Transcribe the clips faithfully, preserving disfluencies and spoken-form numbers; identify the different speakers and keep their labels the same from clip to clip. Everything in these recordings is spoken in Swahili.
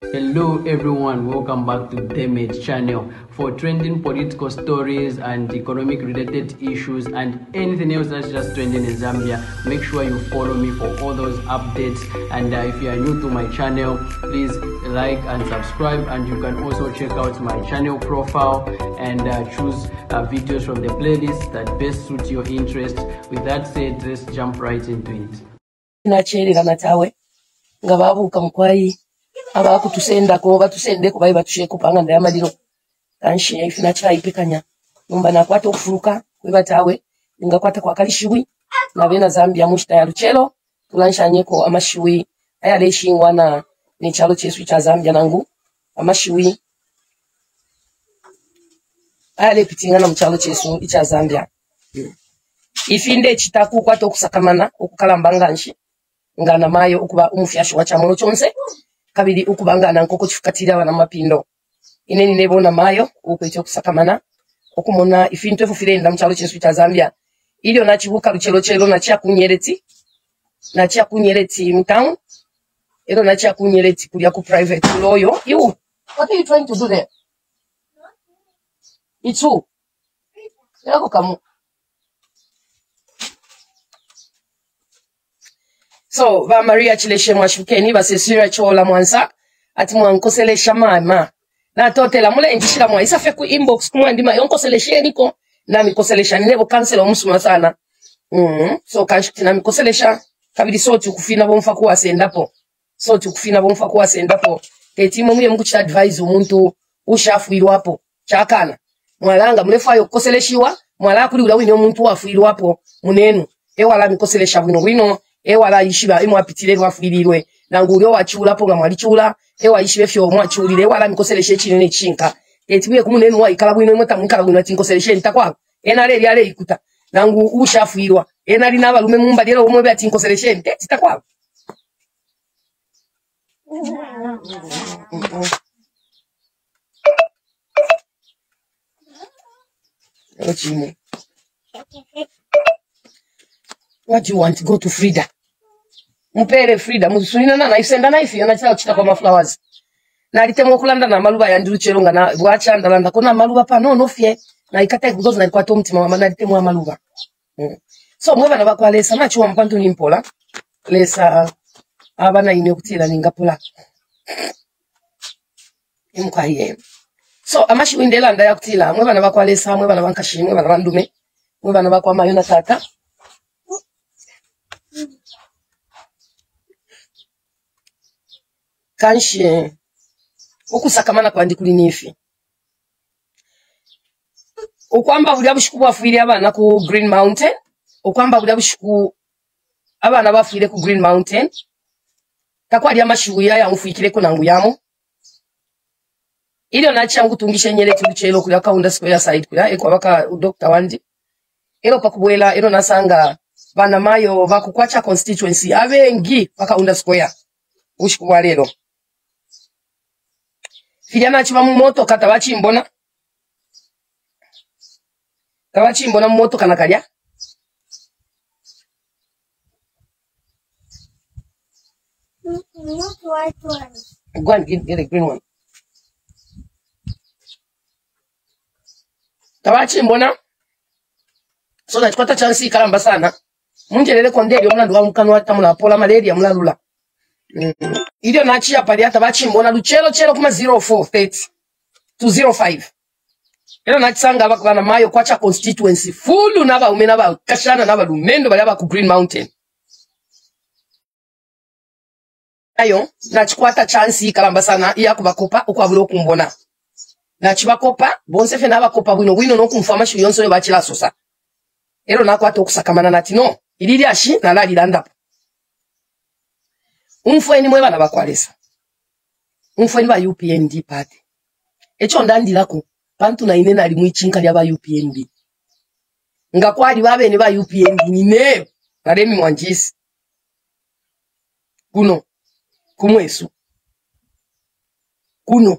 Speaker 1: Hello everyone, welcome back to Demage channel. For trending political stories and economic related issues and anything else that's just trending in Zambia, make sure you follow me for all those updates. And uh, if you are new to my channel, please like and subscribe, and you can also check out my channel profile and uh, choose uh, videos from the playlist that best suit your interest. With that said, let's jump right into it.
Speaker 2: Aba kutusenda ko batusende ko bayi batushe kupanga nda yamaliro kanshi ifina cha ipekanya numba nakwata okufuruka kwebatawe ngakwata kwa kalishiwi na bena Zambia mushita ya Luchelo tulanshanye ko amashiwi aya leshingwa na ni chalo chesu cha Zambia nangu amashiwi aya lepitinga na mchalo chesu cha Zambia hmm. Ifinde chitaku kwata okusakamana okukalambanga nshi ngana mayo okuba umufyasho wa chamulo chonse kabiri ukubangana nkoko kifukatira wana mapindo ineni nebona mayo ukwecho kusakamana okumona ifinto efufirenda mchalo chesu cha Zambia ilio na chibuka Luchelo chelo na chia kunyereti na chia kunyereti mtown ilo na chia kunyereti kulia ku private loyo. You, what are you trying to do there? It's who? Yako kamu. So, va Maria chileshe mwashukeni, va sesira chola mwansa, ati mwankosele shamama. Na tote la mule njishila mwa, isa feku inbox kumwa ndima, yonkosele sheniko, na mikosele sha, ninebo kansela umusuma sana. Mm-hmm. So, kanshukti na mikosele sha, kabidi soti ukufina bomfa kuwa sendapo. Soti ukufina bomfa kuwa sendapo. Tetimo mwe mkuchita advise umuntu, ushafu ilu hapo, chakana. Mwalanga, mlefa yo kosele shiwa, mwala kuli ulawini umuntu wafu ilu hapo, munenu. Ewa la mikosele sha wino wino. Ewa ishiba emu apitile wafilirwe nangulyo wachula po ngamwali chula ewa ishibe fyo mwachulire wala mikoseleshe chinene chinka etibuye kumunenu wa ikala bwino mweta mwikala bwino tinkoseleshe ntakwa enale lyale ikuta nangu ushafirwa enali nabalume mumba lero omwe bya tinkoseleshe nte titakwa Ochime. What do you want to go to Frida? Mpere Frida musulina na naisenda na ifi na chao chita kwa maflowers. Na alitemo kulanda na maluba ya Luchelo nga na bwacha ndalanda kona maluba pa no no fie na ikata kuzoza na kwa tomtima mama na alitemo maluba. Mm. So mweba na bakwa lesa na chuwa mpantu ni mpola. Lesa abana ine kutila ningapola. Imuka hiye. So amashi windela nda ya kutila mweba na bakwa lesa mweba na bankashi mweba na bandume mweba na bakwa mayona tata. Kanshi okusakamana kwa ndikuli nifi okwamba buli abushiku bafuyire abana ku Green Mountain okwamba buli abushiku abana bafuyire ku Green Mountain takwali amashigu ya yamufuyikire ko nangu yamo ilio nachangu tungishe nyele Luchelo kula kaunda square side kula ekwa baka doctor wandi ero pakubwela ero nasanga bana mayo bakukwacha constituency abengi baka unda square ushiku wa lero Fijana chiba mumoto kata wachimbona. Kawachimbona mumoto kanakalia.
Speaker 3: Not white one.
Speaker 2: Go and get, get a green one. Kawachimbona. So that kwata chansi kalamba sana. Munjelele kondeli omna duwa mkanu wata muna pola malaria muna lula. Mm-hmm. Idio nachi ya pali hata bachi mbona Luchelo chelo kuma zero four thirty to zero five. Ilo nachi sanga hapa kwa na mayo kwa cha constituency. Fulu naba ume naba kashana naba lumendo bali hapa ku Green Mountain. Ayo, nachi kwa hata chansi kalamba sana iya kubakopa ukwa bulo kumbona. Nachi bakopa, bonsefe naba kopa wino wino no kumfama shi yonso yo bachi la sosa. Ilo na kwa hata okusakamana nati no. Ilili ashi na la lilandapo. Umfweni mweba na bakwalesa. Umfweni ba U P N D party. Echo ndandi lako. Pantu na inena ali mwichinka lya ba U P N D. Nga kwali babe ne ba U P N D nine. Naremi mwanjisi. Kuno. Kumwesu. Kuno.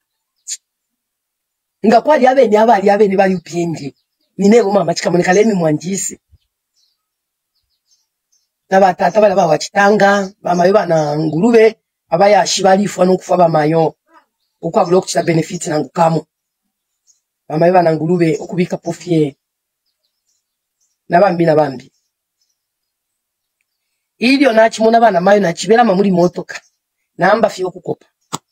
Speaker 2: Nga kwali abe ne abali abe ne ba U P N D. Nine bo mama chikamoneka lemi mwanjisi. Na batata bala ba wachitanga, mama yoba na ngurube, abaya shibali fwa n'okufa bamayo okwabula okukira benefit nangukamu bamayo banangulube okubika pofie nabambi nabambi ilio nachimuna bana mayo nachibera mamuli motoka namba fyo kukopa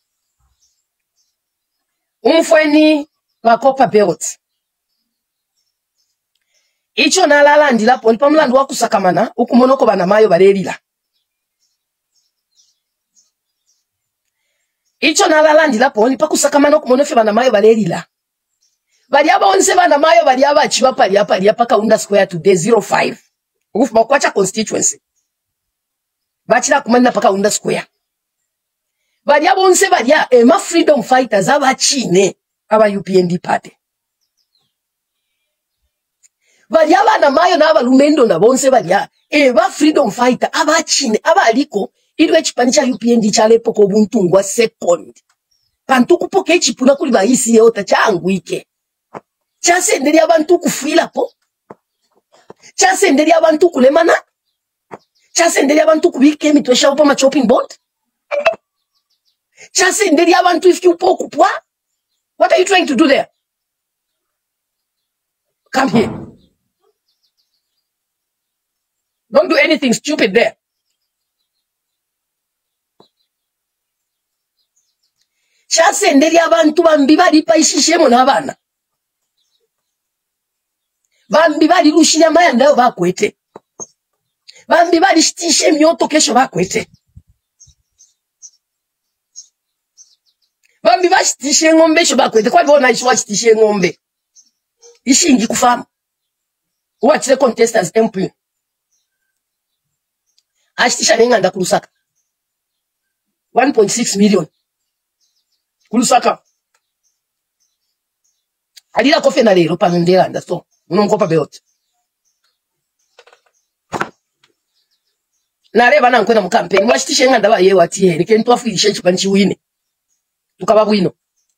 Speaker 2: umfweni bakopa belt icho nalala ndilapo lipa mlandu wakusakamana ukumonoko bana mayo balelila icho nalala ndilapo lipa kusakamana ukumonofe bana mayo balelila bali aba onse bana mayo bali aba chiba pali apa ali apa kaunda square today zero five ukufu bakwacha constituency bachira kumanda paka unda square bali aba onse bali ema freedom fighters aba chine aba U P N D party bali aba na mayo na aba lumendo na bonse bali eba freedom fighter aba chine aba aliko ilwe chipani cha U P N D cha lepo ko buntungwa second pantuku poke chipuna kuli bahisi yota changu ike chase ndeli abantu kufila po chase ndeli abantu kulemana chase ndeli abantu kubike mitwesha upo ma chopping board chase ndeli abantu if you poku pwa. What are you trying to do there? Come here. Don't do anything stupid there. Chase ndeli abantu bambi bali pa ishishemo na bana bambi bali rushira maya ndayo bakwete bambi bali shitishe myoto kesho bakwete bambi bashitishe ngombe sho bakwete kwa bona ishi washitishe ngombe ishingi kufamu uwachire contestants M P ashitisha nenganda kulusaka one point six million kulusaka alila kofe na lero panondera anda so unonkopa belt na leba na nkwena mu campaign washitishe nganda ba yewe ati he kento afilishe chipanchi wine tukaba bwino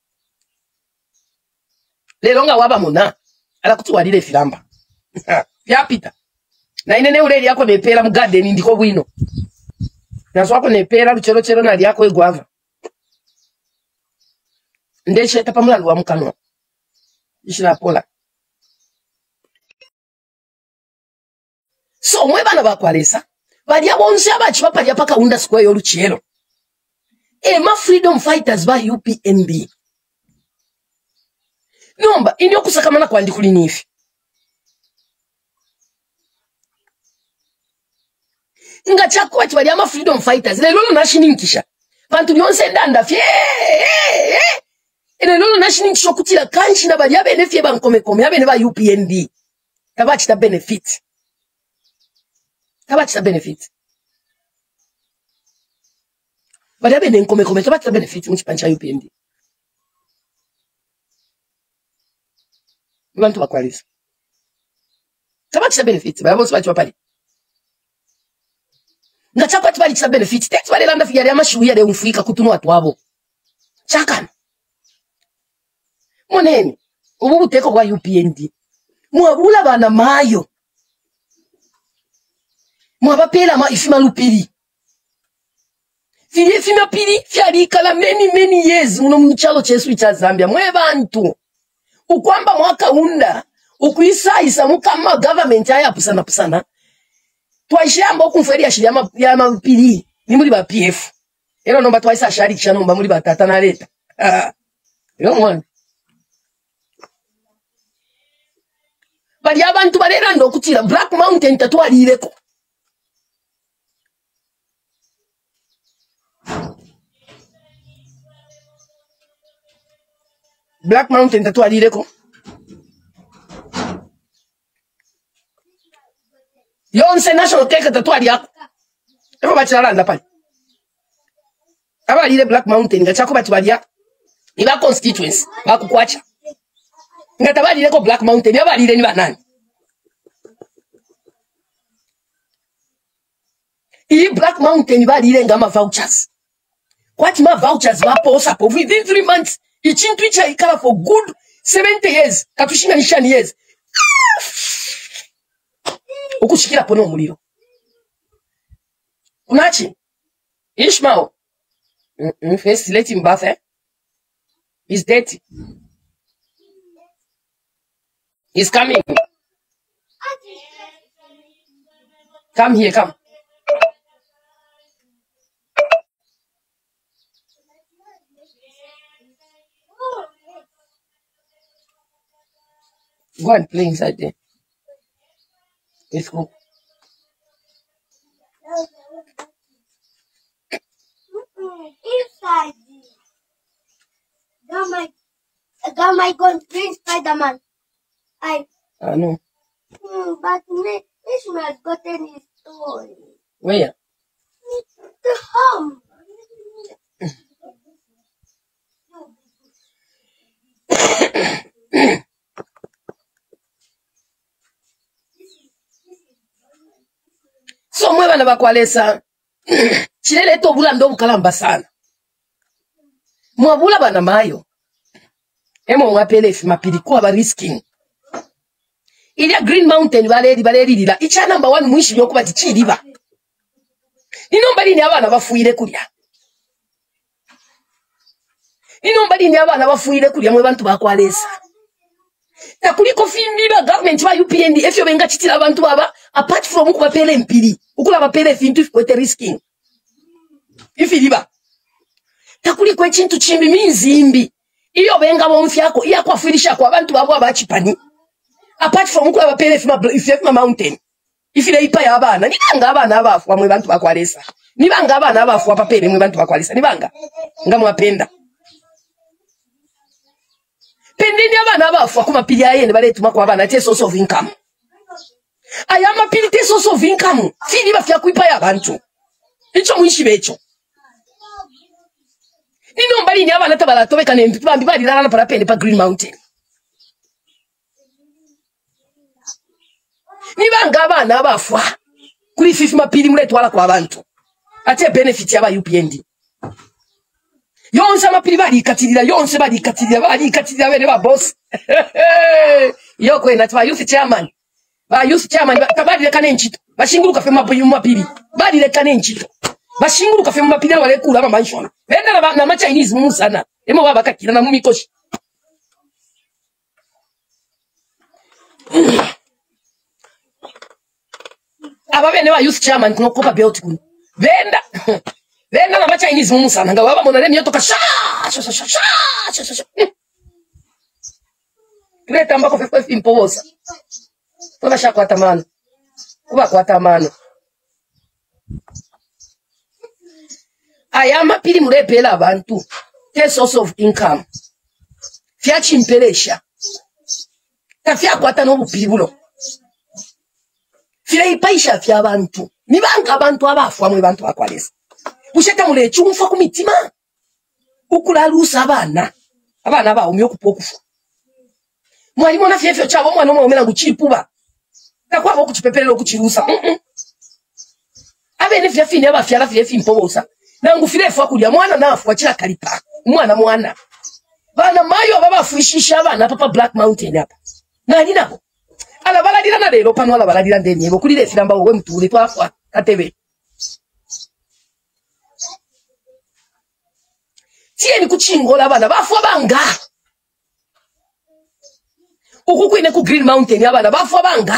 Speaker 2: lero nga waba muna ala kutuwalire filamba yapita na inene ule yako nepera mu garden ndiko bwino nazo wako nepera luchero chero na yako egwava ndeshe tapamula lwa mukano ishira pola so mwe bana bakwalesa bali abonse abachi bapali apaka unda square yoluchero e ma freedom fighters ba U P N D nomba indio kusakamana kwa ndikuli nifi nga chako wati bali ama freedom fighters le lolo nashinikisha bantu byonse ndanda fye ele lolo nashinikisha kutila kanchi na bali abe nefye bankome kome abe ne ba U P N D tabachi ta benefit tabachi ta benefit bali abe nkome kome tabachi ta benefit mu chipancha U P N D bantu bakwalisa tabachi ta benefit bali bonse bachi bapali nga chako ati bali chisa benefit text bali landa fiyari ama shuya de umfika kutunu watu wabo chakana moneni ubu buteko kwa U P N D mwabula bana mayo mwabapela ma ifima lupiri fili ifima pili fiari kala many many years muno mchalo chesu cha Zambia mwe bantu ukwamba mwaka unda ukuisa isa mukama government haya pusana pusana twashamba okumferi ashiri ya ya mapiri ni muri ba P F ero nomba twaisa shari kisha nomba muri batata na leta ah yo mwana bali abantu balera ndo kutira Black Mountain tatwalireko Black Mountain tatwalireko yonse national cake tatwali yako ebo bachiralanda pali abalire Black Mountain ngachako batwalia iba constituency bakukwacha ngatabalire ko Black Mountain abalire ni banani i Black Mountain balire ngama vouchers kwati ma vouchers baposa po within three months ichintu icha ikala for good seventy years katushinga nishani years ukushikira pono muliro unachi Ishmael Mm-mm. First, let him bath, eh? He's dirty. He's coming. Come here, come. Go and play inside there. Let's go.
Speaker 3: Inside. Got my, got my gun, Prince Spider-Man. I.
Speaker 2: I know.
Speaker 3: Hmm, but me, Ishmael got any story.
Speaker 2: Where?
Speaker 3: The home.
Speaker 2: So mwe bana bakwalesa chilele to bula ndo bukalamba sana mwabula bana mayo emo mwapele fi mapili kwa ba risking ilia Green Mountain baleri baleri lila icha number one mwishi yokuba tichiliba inomba lini abana bafuire kulya inomba lini abana bafuire kulya mwe bantu bakwalesa na kuliko fimbiba government wa U P N D efyo benga chitila abantu baba apart from kuba pele mpili ukula bapele fintu ifukwete risking ifiliba na kuliko echintu chimbi minzimbi iyo benga bomfyako iya kwafirisha kwa abantu babo abachipani apart from ukula bapele fima fima mountain ifile ipa ya abana nibanga abana abafu mwe bantu bakwalesa nibanga abana abafu apapele mwe bantu bakwalesa nibanga ngamwapenda pendeni abana abafu akuma pili ayende bale tuma kwa abana te source of income ayama pili te source of income fili bafya kuipa ya bantu icho mwishi becho nino mbali ni abana tabala tobeka ne mpambi bali lala para pende pa Green Mountain nibanga abana abafu kuri fifi mapili muletu wala kwa abantu ate benefit ya ba U P N D yonse amapili bali katirira yonse bali katirira bali katirira bene ba boss yoko ina twa youth chairman ba youth chairman tabali lekane nchito bashinguluka fe mabuyu mapili bali lekane nchito bashinguluka fe mapili wale kula ba mansion benda na na ma Chinese mu sana emo baba kakira na mu mikoshi aba bene ba youth chairman kuno kopa belt kuno benda Venda na macha Chinese mumu sana nga waba monale miyoto ka sha sha sha sha sha sha sha Greta mbako fefe impoza tola sha kwa tamano kuba kwa tamano ayama pili mulepela abantu te source of income fya chimpelesha tafya kwata no bupibulo fya ipaisha fya abantu nibanga abantu abafu amwe bantu bakwalesa Usheta mule chumfa kumitima ukulalusa abana abana ba umyo kupokufu mwalimu na fyefyo chabo mwana omwomera guchipuba takwa bo kuchipepelelo kuchirusa mm -mm. abene fyafine aba fyala fyefi mpobosa nangu firefu akulya mwana nafu achira kalipa mwana mwana bana mayo baba fuishisha abana papa Black Mountain hapa nani nabo ala baladira na lero pano ala baladira ndenye bokulire filamba we mtule twafa katebe tieni kuchingola abana bafu abanga ukukwine ku Green Mountain abana bafu abanga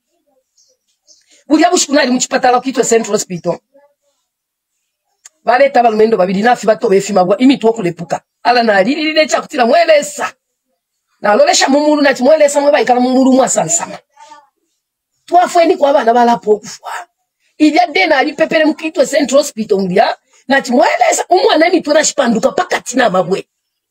Speaker 2: buli abushikunali muchipatala kitwa Central Hospital baleta balumendo babiri nafi bato befimagwa imitu okulepuka ala nalilile cha kutira mwelesa na lolesha mumuru na timwelesa mwe bayikala mumuru mwasansama twafweni kwa abana balapo okufwa ilya dena ali pepere mukitwa Central Hospital mbya na timwelesa umwana emitu na shipanduka pakati na mabwe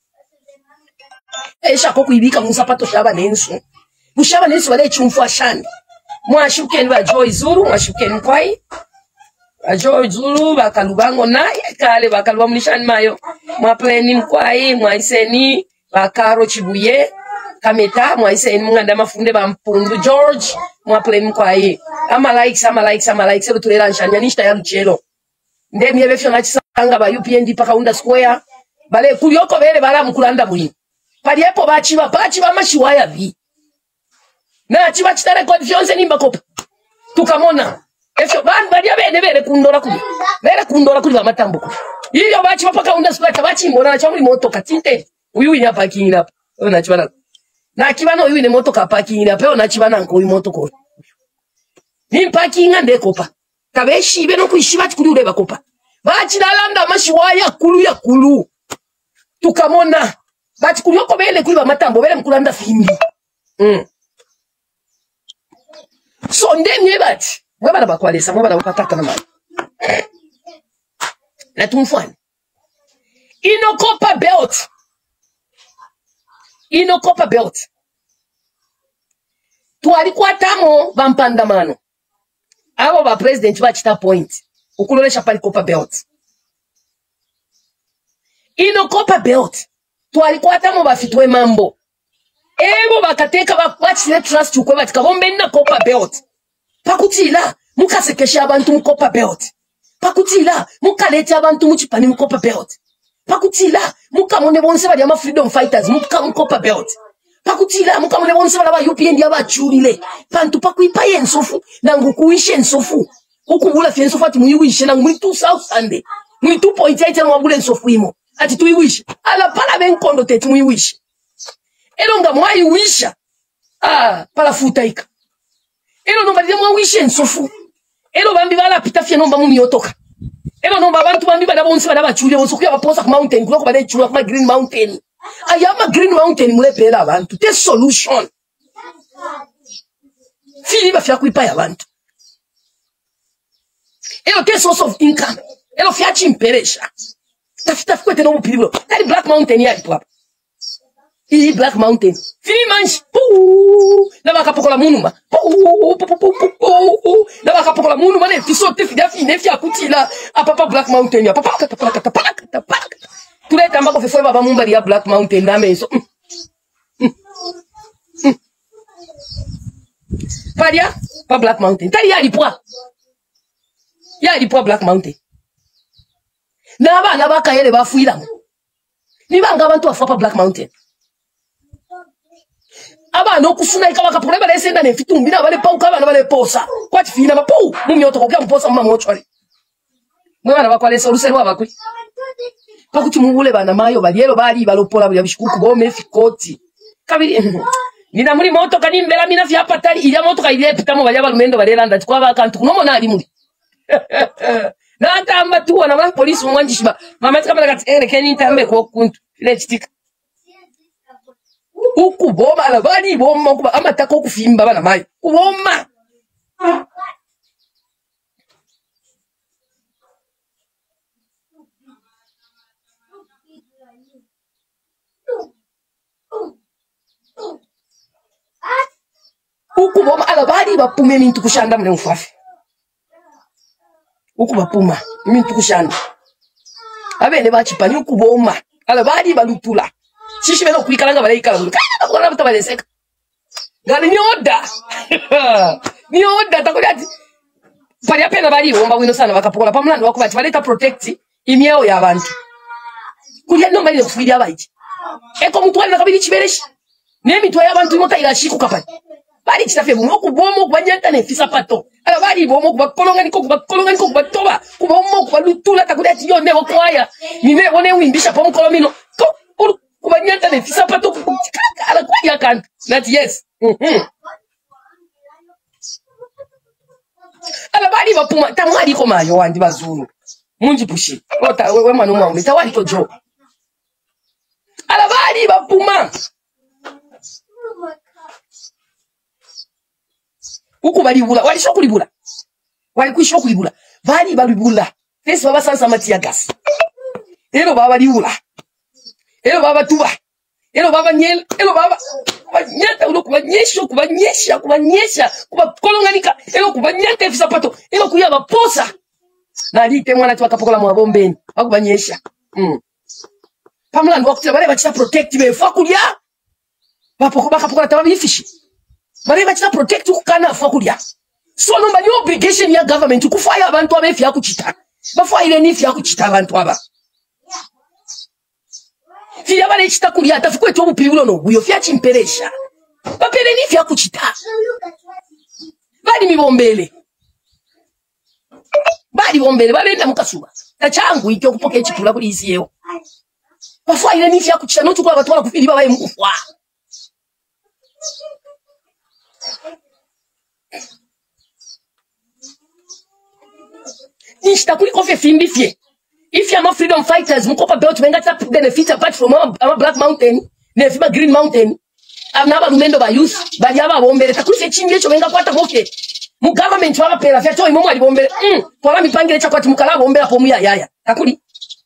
Speaker 2: esha ko kuibika musapato shaba nensu bushaba nensu wale chumfu ashandi mwashukeni ba Joy Zulu mwashukeni kwai ba Joy Zulu bakalubango naye kale bakaluba mulishani mayo mwapleni mkwai mwaiseni bakaro chibuye kameta mwaiseni munganda mafunde ba mpundu George mwapleni mkwai ama likes ama likes ama likes rutulera nshanya nishita ya luchelo ndemi ebefyo ngachisanga ba U P N D paka unda square bale kulioko bele bala mukulanda buli paliepo bachiba bachiba mashiwaya vi na chiba chitare confusion nimba kopa tukamona efyo ban badia bene bele kundora kuli bele kundora kuli ba matambuko Iyo bachi papa unda squat bachi mbona na chamuli moto katinte. Uyu ina parking hapa. Ona chibana. Na kibana uyu ine moto ka parking hapa ona chibana nko uyu moto ko. Ni parking ande kopa. Kabeshi beno kuishiba tikuli ureba kopa. Bachi dalanda mashiwaya kulu ya kulu. Tukamona. Bachi kulioko bele kuli ba matambo bele mkulanda fimbi. Mm. So ndemye bati. Mwaba na bakwalesa, mwaba na wakataka na mali. Na tumfwani. Ino kopa belt. Ino kopa belt. Tualikuwa tamo bampandamano. Abo ba president bachita point. Ukulolesha pali kopa belt. Ino kopa belt. Tualikuwa tamo bafitwe mambo. Ebo bakateka bachile trust ukwe batika bombe na kopa belt. Pakutila mukasekesha abantu mukopa belt. Pakutila mukalete abantu muchipani mukopa belt. Pakutila mukamone bonse bali ama freedom fighters muka mukopa belt. Pakutila mukamone bonse bali aba U P N dia bachulile. Pantu pakuipa yensofu nangu kuishe ensofu. Ukubula fi ensofu ati muyiwishe nangu mwitu south sande. Mwitu point eight na wabule ensofu imo. Ati tuyiwishe. Ala pala benkondo teti muyiwishe. Elonga mwayiwisha. Ah, pala futaika. Elo nomba dia mwawishe ensofu. Elo bambi bala pitafia nomba mumi yotoka. Elo nomba bantu bambi bala bonse bala bachule bonse kuya baposa ku mountain kuloko bala chula ku green mountain. Ayama green mountain mule pela abantu. Te solution. Fili ba fia kuipa ya abantu. Elo te source of income. Elo fia chimperesha. Tafita kwete no mupiliblo. Tali Black Mountain ya ipo hapa. Hii Black Mountain. Fili manchi. Puu. Na bakapokola munuma. Puu. Puu. Na bakapokola munuma ne fisote fidia fine fia kutila. Apapa Black Mountain ya. Papa kata pala kata pala kata pala. Tuleta mbako fefwe baba mumbali ya Black Mountain na meso. Mm. Mm. Mm. Padia pa Black Mountain. Tali ya lipwa. Ya lipwa Black Mountain. Na ba na baka yele bafuila. Ni banga abantu afa pa Black Mountain. Aba no kusuna ikaba ka problema lese ndane fitumbi na bale pauka bana bale posa kwati fina mapu mumi otokoka mposa mama mochwali mwana bakwale solution wa bakwi pakuti mungule bana mayo balielo bali balopola bya bishikuku bome fikoti kabiri nina muri moto kanimbela mina vya patali ila moto kaile pitamo balya balumendo balelanda kwa bakantu kunomo na ali muri na atamba tu wana ba police mwanjishiba mama tika bala kati ene keni ntambe ko kuntu ile chitika uku boma la bani boma kuba amataka okufimba bana mayi kuboma uku boma ala bani bapume mintu kushanda mle mfafi uku bapuma mintu kushanda abene bachipani uku boma ala bani balutula Shishi beno kuikalanga bale ikala bulu. Kana bakona buta bale seka. Gali ni oda. Ni oda takoli ati. Pali apena bali bomba wino sana bakapokola pamlando wako bati baleta protect imiao ya abantu. Kulia nomba ile kufidia abaiti. Eko mtu wali nakabili chibereshi. Nemi tuwa ya abantu imota ila shiku kapani. Bali chitafe bumo kubomo kubanyanta ne fisa pato. Ala bali bomo kubakolonga niko kubakolonga niko kubatoba. Kubomo kubalutula takoli ati yo ne wakwaya. Nime one wimbisha pomo kolomino. Ko kubanyanta ne fisa pato kuchikaka ala kwa ya kan that yes mhm ala bali bapuma tamwali ko mayo wandi bazulu munji pushi ota we mwana mwa tawali ko jo ala bali bapuma uku bali bula wali shokulibula wali kushokulibula bali bali bula fesi baba sansa matia gas elo baba liula Elo baba tuba. Elo baba nyel. Elo baba. Kubanyata ulo kubanyesha. Kubanyesha. Kubanyesha. Kubakolonganika. Elo kubanyata efisa pato. Elo kuyaba posa. Na lite mwana tuwa kapokola mwa bombeni. Wakubanyesha. Mm. Pamela ndo wakutila. Bale bachita protect me. Fakulia. Bapoko baka pokola tababi ifishi. Bale bachita protect ukana fakulia. So nomba ni obligation ya government. Kufaya abantu wa mefi ya kuchita. Bafua ile nifi ya kuchita abantu waba. Fia bale chita kulia atafikwe tu obupibulo no buyo fia chimperesha bapele ni fia kuchita bali mibombele bali bombele bale nda mukasuba tachangu ikyo kupoke chipula kuli isiyo bafwa ile nifi yakuchita no tukwa batwala kufili babaye mukufwa nishita kuli kofe fimbi fie if you are freedom fighters mukopa belt benga tap benefit apart from our Black Mountain nefiba Green Mountain abnaba lumendo ba youth bali aba bombele takuli fe chimbi echo benga kwata koke mu government waba pera fya toyi momo ali bombele mm kwa mipangire cha kwati mukala bombela po muya yaya takuli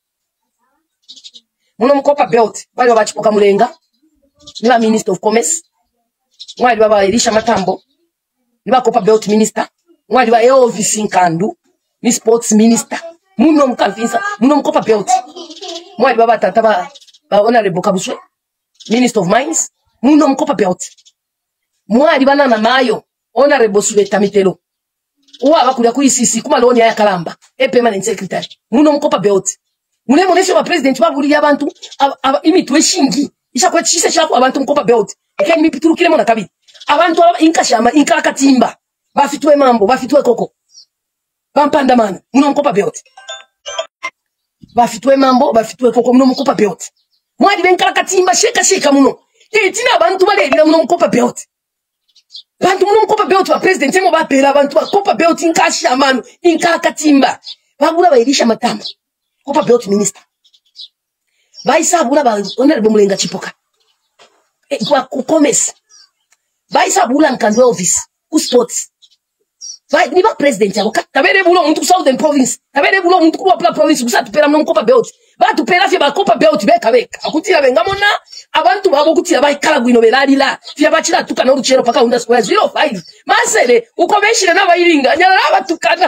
Speaker 2: muno mukopa belt bali babachipoka mulenga niba minister of commerce mwali baba Elisha Matambo niba kopa belt minister mwali ba Elvis Nkandu ni sports minister muno mkamfinsa muno mkopa belt mwali baba tata ba ba honorable Kabuswe minister of mines muno mkopa belt mwali bana na mayo honorable Suleta Mitelo uwa bakulia kuri sisi kuma loni ya Kalamba e permanent secretary muno mkopa belt mune monesho ba president babuli yabantu imitwe shingi isha kwa chise chapo abantu mkopa belt ekeni mipiturukire mona kabiri abantu inkashama inkakatimba bafitwe mambo bafitwe koko bampandamana muno mkopa belt bafitwe mambo bafitwe koko muno mkopa belt mwadi benkakatimba sheka sheka muno etina abantu balebira muno mkopa belt bantu muno mkopa belt wa president mo bapera abantu bakopa belt inkashama inkakatimba bagura bayirisha Matambo kopa belt minister baisa bula ba honorable Mulenga Chipoka e kwa ku commerce baisa bula Nkandwe office ku sports vai ni ba president yabo tabere bulo muntu ku Southern province tabere bulo muntu ku Wapla province kusatu pera no kopa belt ba tu pera fye ba kopa belt beka beka akutira bengamona abantu babo kutira bayikala gwino belalila fye bachira tukana uruchero paka unda square zero five masele uko beshire na bayiringa nyala abatukana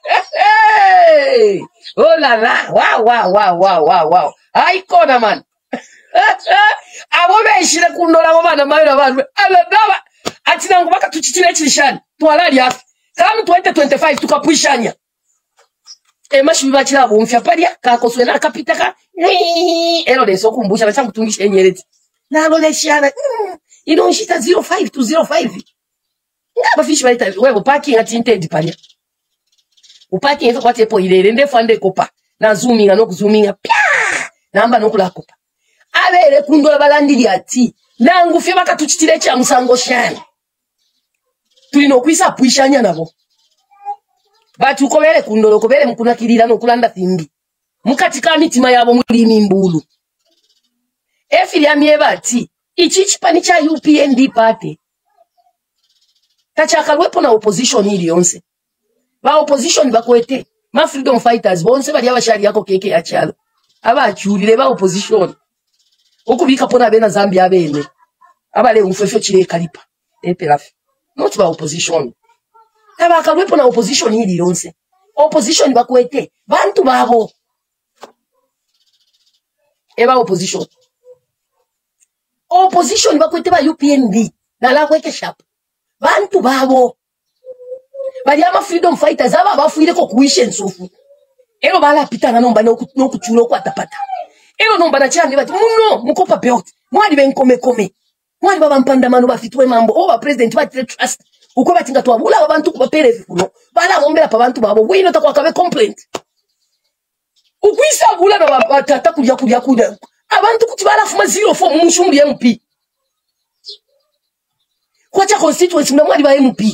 Speaker 2: oh la la wow wow wow wow wow wow aikona man abo beshire kundola ngo bana mayira abantu alaba atina ngo baka tuchitire chishani twalali afi kama twenty twenty-five tukapuishanya e mashibi bachira abo mfya palia kakoswe na kapitaka ero leso kumbusha bachangu tungisha enyereti nalo leshana ino nshita zero five to zero five ngaba fishi balita wewe parking at intended palia upaki hizo kwa tepo ile ndefu ande kopa na zoominga no kuzoominga pya namba no kula kopa abere kundola balandili ati nangu fye baka tuchitire cha musango shani tulino kwisa puishanya nabo batu kobere kundolo kobere mkuna kirira no kulanda thimbi mukatika mitima yabo muri mimbulu efili amyeba ati ichi chipani cha U P N D party tachakalwepo na opposition ili yonse ba opposition bakwete ma freedom fighters bonse bali abashari yako keke ya chalo aba achulire ba opposition okubika pona bena Zambia bene abale umfefyo chile kalipa epelafi not ba opposition aba kalwepo na opposition ili yonse opposition bakwete bantu babo eba opposition opposition bakwete ba U P N D na la kweke sharp bantu babo bali ama freedom fighters aba bafuire ko kuishe nsofu ero bala pitana nomba no kuchulo kwa tapata ero nomba na chambi bati muno mukopa belt mwali benkome kome mwali baba mpandamano bafitwe mambo oba president ba trust uko batinga twabula abantu kubapere kuno bala bombela pa bantu babo wino takwa kabe complaint ukwisa bula na batata kulya kulya kulya abantu kuti bala fuma zero four mushumuri M P kwa cha constituency na mwali ba M P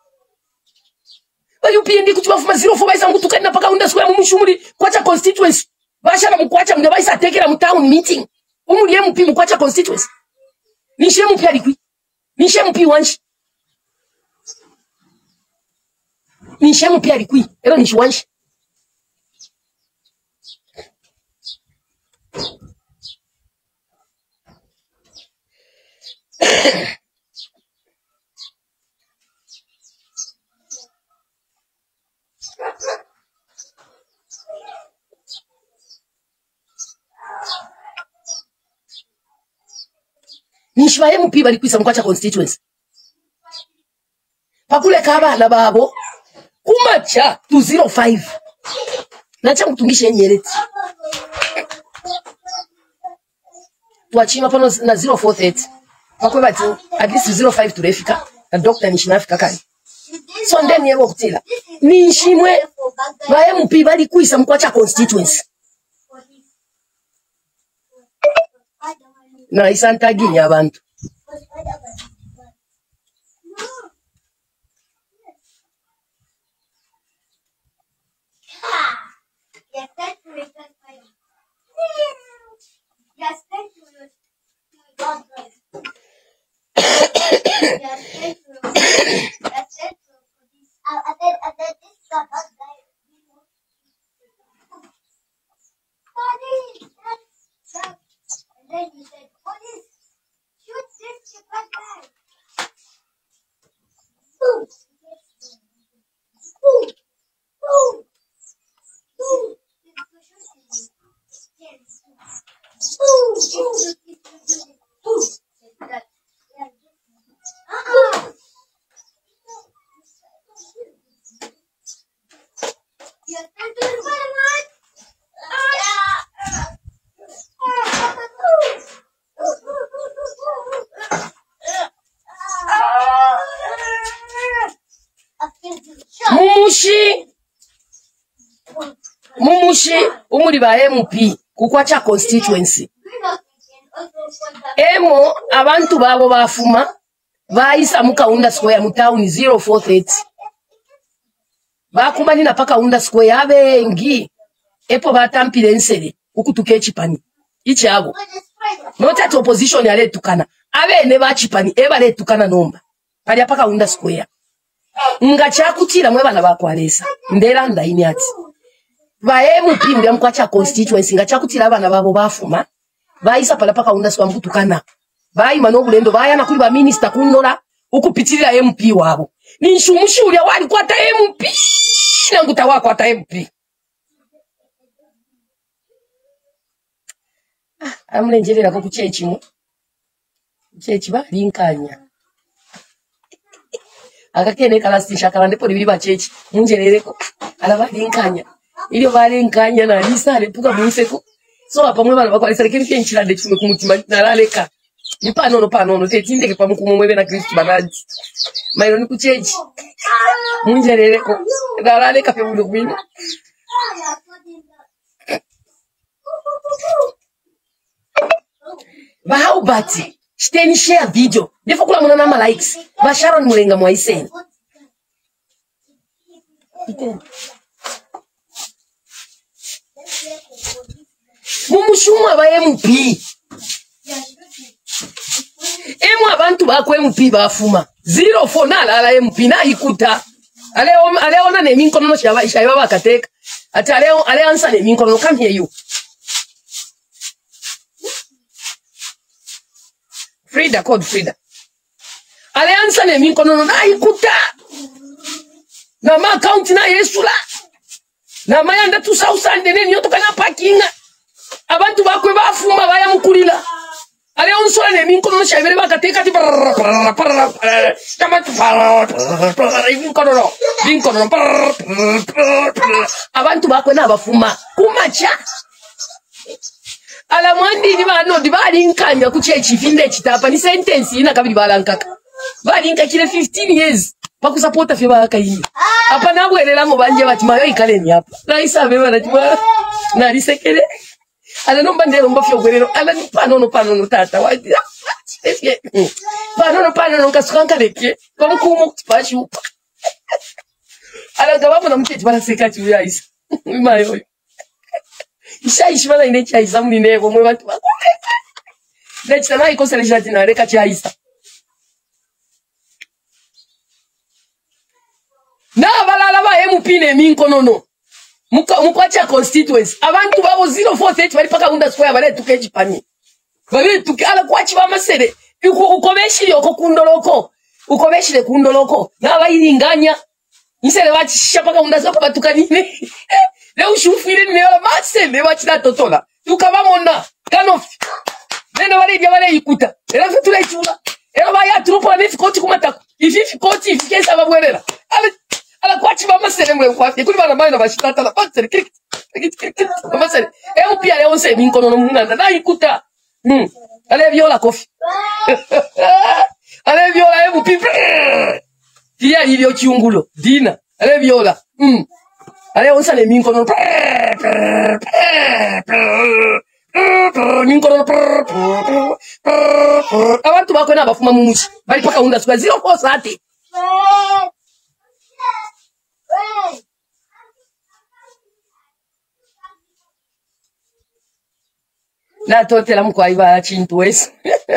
Speaker 2: U P N D kuti bafuma zero four baisa ngutu kana paka unda square mumushumuri kwacha constituency basha mukwacha mne baisa tekera mu town meeting umuri M P mukwacha constituency nishe M P alikwi nishe M P wanshi nishe M P alikwi ero nishi wanshi Nishwa M P bali kwisa mkwacha constituency pakule kaba na babo kumacha to zero five nacha mtungishe nyereti tuachima pano na zero four thirty pakwe bati at least zero five to refika na doctor nishinafika kani so ndeni yebo kutila nishimwe ba M P bali kuisa mkwacha constituency na isantaginya abantu
Speaker 3: And then he said, police, shoot this chipmunk guy. Boom. Boom. Boom. Boom. Boom. Uh-uh. Yes, I'm doing what I want.
Speaker 2: Mumushi Mumushi umuri ba M P kukwacha constituency emo abantu babo bafuma baisa mukaunda square mu town zero four thirty bakumani na paka unda square abengi epo batampire ensere ukutuke chipani ichi abo not at opposition yale tukana abene bachipani ebale tukana nomba ali paka unda square nga chakutira mwe bana bakwalesa ndera ndaini ati ba M P ndi amkwacha constituency nga chakutira bana babo bafuma baisa pala paka unda square mkutukana bayi mano bulendo baya na kuli ba minister kunnola ukupitirira M P wabo ni nshumushi uli wali kwata M P nangu tawa kwata M P ah amlenjerera ko kuchechi mu chechi ba linkanya akakene kalastisha kala ndipo libili ba chechi munjerereko alaba linkanya ilio bale nkanya na lisa lepuka munseko so apa mwe bana bakwalisa lekeni kenchilande chimwe kumutima nalaleka ni panono panono tetindeke pamukumwe bena Kristo banaji mairo ni kuchechi munjerereko nalaleka pe bulo kwina ba how bati steni share video defo kula muna na likes ba Sharon Mulenga mwaiseni mumushuma ba M P emu abantu bako M P bafuma zero four na la M P na ikuta ale ale ona ne minkono no shaba ishaiba bakateka ati ale ale ansa ne minkono come here you Frida code Frida ale ansa ne minkono na ikuta na ma account na Yesula na mayanda two thousand ne nyoto kana parking abantu bakwe bafuma baya mukulila ale onsola ne minkono shavere bakateka ti parra parra kama tu parra minkono no minkono abantu bakwe na bafuma kumacha ala mwandi ni bano di bali nkanya ku chechi finde chitapa ni sentence ina kabili balankaka bali nkakile fifteen years paku supporta fe bakayi apa nabwerera mu banje bati mayo ikaleni hapa raisa beba na tiba na lisekele ala nomba ndelo mba fyo gwerero ala ni panono panono tata wa panono panono kasukanka leke bamukumu kupashi upa ala gabamu na mchechi bala sekati ya isa mayo isha ishibana ine cha isa muri nego mwe bantu bakome nechi na iko sele jati na reka cha isa na balala ba M P ne minkono no muka mukwacha constituency abantu babo zero four thirty bali paka unda square bale tukeji pani bale tukala kwachi ba masere uko ukobeshi yoko kundoloko ukobeshi le kundoloko na bayinganya isele bachi paka unda square batukanine le ushufire ne la masele bachi na totola tukaba mona kanofi nenda bale dia bale ikuta era fitula ichula era baya trupo ne fikoti kumata ifi fikoti ifikesa babwerera ale ala kwachi ba masere mwe kwafi kuli bana bana bashitata la masere krik krik masere e upia le onse minkono no munanda na ikuta hmm ale viola kofi ale viola e bupi dia ilio chiungulo dina ale viola hmm Ale on sale minkono. Minkono. Abantu bakwena abafuma mumuchi. Bali paka unda suka zero four sati. Na totela mkwa iba chintu wesu.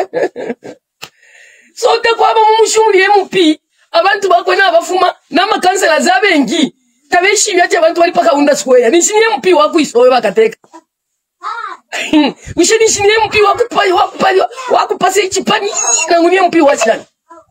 Speaker 2: Sote kwa aba mumushumuli M P. Abantu bakwena abafuma. Nama kansela zabengi. Tabeshi miache abantu bali paka unda square. Nishini M P waku isowe bakateka. Mishini nishini M P waku pali waku pali waku pase ichipani. Na nguni M P wachani.